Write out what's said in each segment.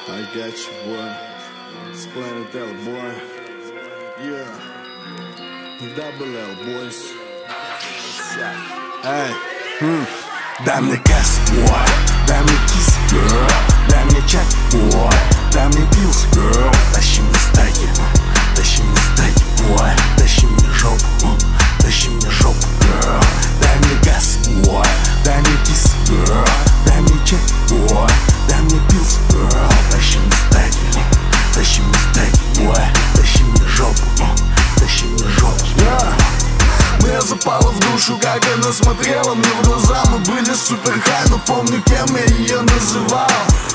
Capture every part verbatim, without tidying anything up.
I got you, boy. Planet L, boy. Yeah. Double L, boys. Эй, mm. Дай мне газ, boy. Дай мне kiss, girl. Дай мне чек, boy. Дай мне pills, girl. Тащи мне стаки, тащи мне стаки, boy. Тащи мне жопу, тащи мне жопу, girl. Дай мне газ, boy. Дай мне kiss, girl. Дай мне чек, boy. Дай мне pills, girl. Тащи мне стаки, тащи мне стаки, boy. Тащи мне жопу, тащи мне жопу, yeah. Мне запала в душу, как она смотрела мне в глаза. Мы были супер хай, но помню, кем я ее называл.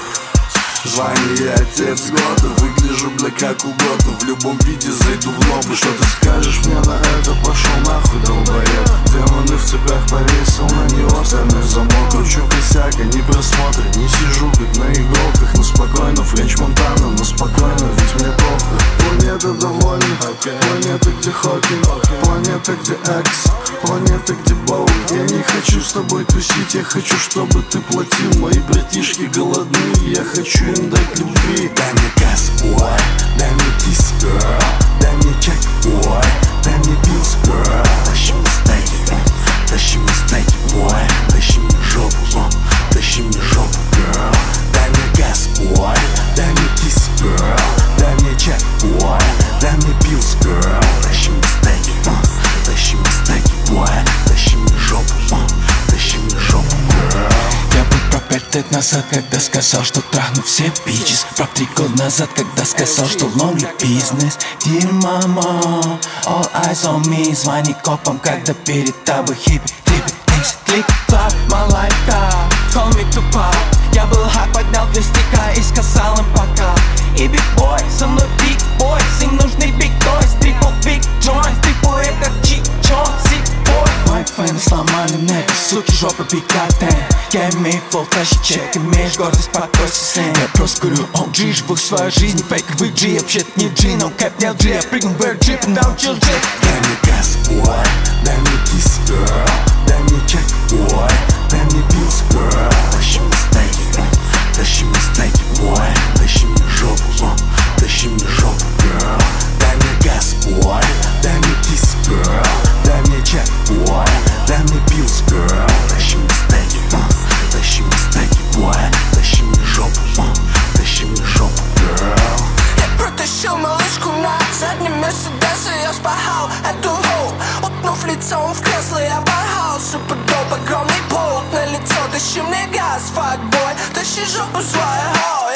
Звание я отец года, выгляжу, бля, как угодно. В любом виде зайду в лоб. Что ты скажешь мне на это? Пошел нахуй, долбоеб. Демоны в цепях повесил на него стальной замок. Кручу косяк, а не просмотры. Не сижу, как на иголках. Но спокойно, Френч Монтана, но спокойно, ведь мне похуй. Планета довольна, okay. Планета, где Хокинг, okay. Планета, где Экс, планета, где Боу. Я не хочу с тобой тусить, я хочу, чтобы ты платил. Мои братишки голодны, я хочу им дать любви. Дай мне газ, boy, дай мне kiss, girl. Дай мне чек, boy, дай мне pills, girl. Тащи мне стейки, тащи мне стейки, boy. Тащи мне жопу, тащи мне жопу, girl. Дай мне газ, boy, дай мне kiss, girl. Дай мне чек, boy, дай мне pills, girl. Тащи мне стейки, тащи мне стейки, boy. Тащи мне жопу, тащи мне жопу, girl. Я был про пять лет назад, когда сказал, что трахну все бичес. Про три года назад, когда сказал, что lonely business. Dear mama, all eyes on me. Звони копам, когда перед тобой хиппи, триппи, икс, клик, клап, my life car. Call me Tupac. Я был хай, поднял две стика и сказал им пока. И биг бой, со мной биг бой. Им нужны биг тойс, трипл биг джойнс. Трипл эм как чичон, сик бой. Мои фэны сломали мне, суки, жопа бигатен. Я имею флоу, тащи чек, имеешь гордость, покойся, сын. Я просто говорю, о джи, живу свою жизнь, фейковый джи. Вообще-то не джи, но кэп не эл джи. Я прыгну в аирджип и научил джи. Дай мне газ, boy, дай мне kiss, girl. Дай мне чек, boy, дай мне pills, girl. Тащи мне стейки, тащи мне стейки, boy. Тащи мне жопу, тащи мне жопу, girl. Дай мне газ, boy, дай мне kiss, girl. Дай мне чек, boy, дай мне pills, girl. Тащи мне стейки, тащи мне стейки, boy. Тащи мне жопу, тащи мне жопу, girl. Я протащил малышку на заднем Мерседесе. Я спахал эту хоу, уткнув лицом в кресло. Я порхал, супер доп, огромный болт на лицо. Тащи мне газ, факбой, тащи жопу свою, хоу.